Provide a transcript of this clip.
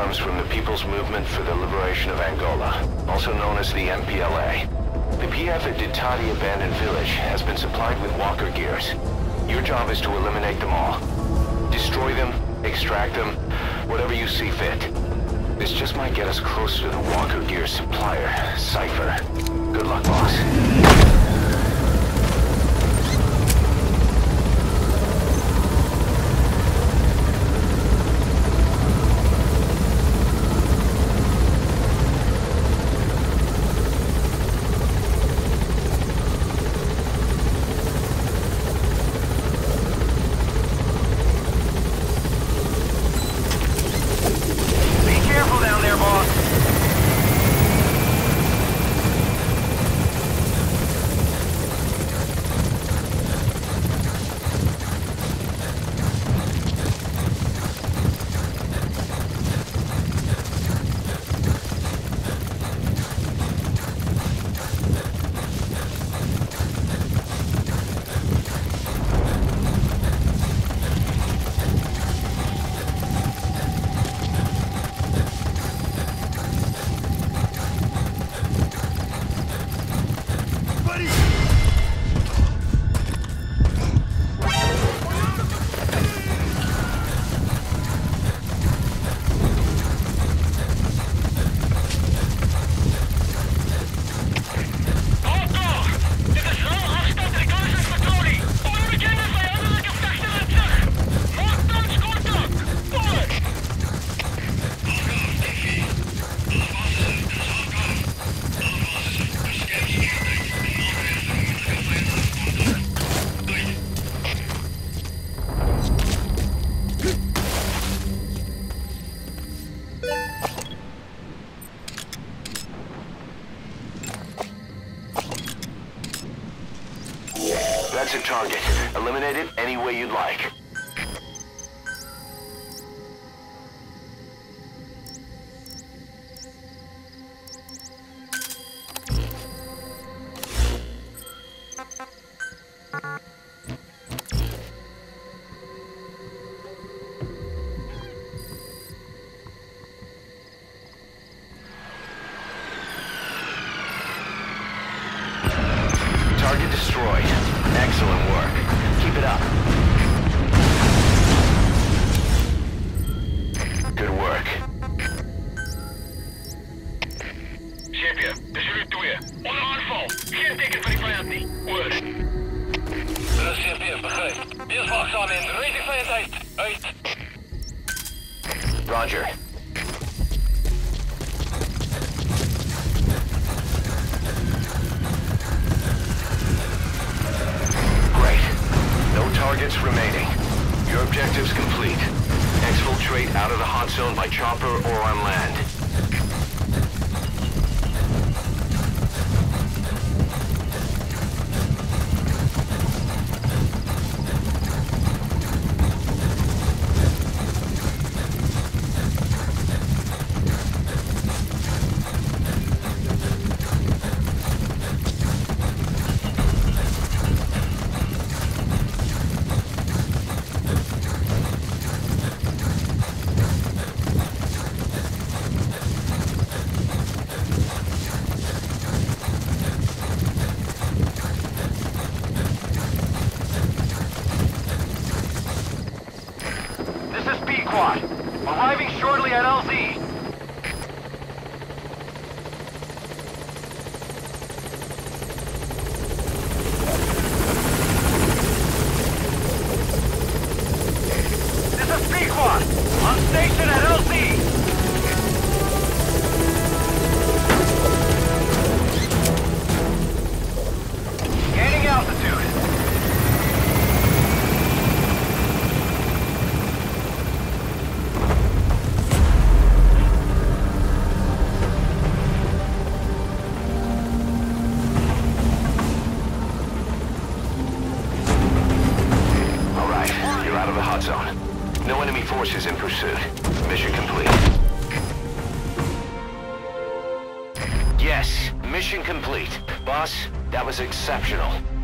comes from the People's Movement for the Liberation of Angola, also known as the MPLA. The PF at Ditati Abandoned Village has been supplied with walker gears. Your job is to eliminate them all. Destroy them, extract them, whatever you see fit. This just might get us close to the walker gear supplier, Cypher. Good luck, boss. That's a target. Eliminate it any way you'd like. Target destroyed. Excellent work. Keep it up. Good work. Chefje, de is er 2. Onder aanval. Geen teken van die vijand niet. Oor. Dat is CP, begrijp. Wees waakzaam in. Rating vijand uit. Uit. Roger. Targets remaining. Your objective's complete. Exfiltrate out of the hot zone by chopper or on land. Arriving shortly at LZ. This is Pequod, on station at LZ. Gaining altitude. Zone. No enemy forces in pursuit. Mission complete. Yes, mission complete. Boss, that was exceptional.